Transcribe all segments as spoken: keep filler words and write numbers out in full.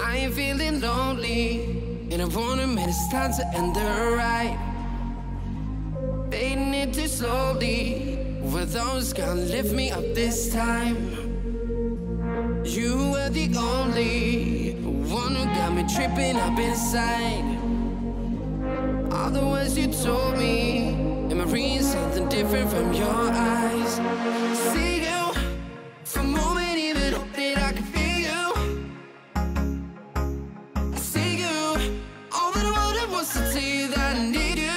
I ain't feeling lonely, and I wanna admit it's time to end the ride. Fading it too slowly, were those gonna lift me up this time? You were the only one who got me tripping up inside. All the words you told me, am I reading something different from your eyes? See you for a moment, even hope that I can feel you. I see you, all that I wanted was to tell you that I need you.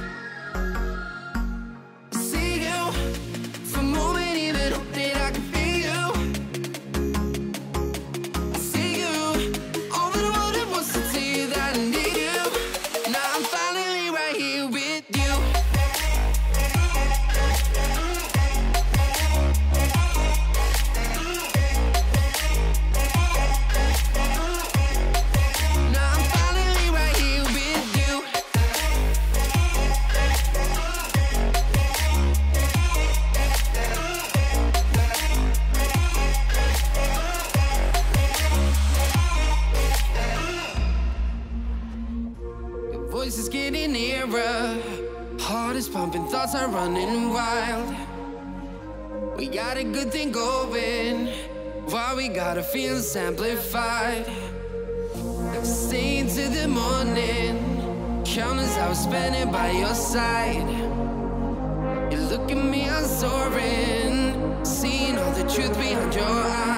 I see you for a moment, even hope that I can feel you. I see you, all that I wanted was to tell you that I need you. Now I'm finally right here with you. Voice is getting nearer, heart is pumping, thoughts are running wild. We got a good thing going, while we got our feelings amplified. Staying till the morning, countless hours spending by your side. You look at me, I'm soaring, seeing all the truth behind your eyes.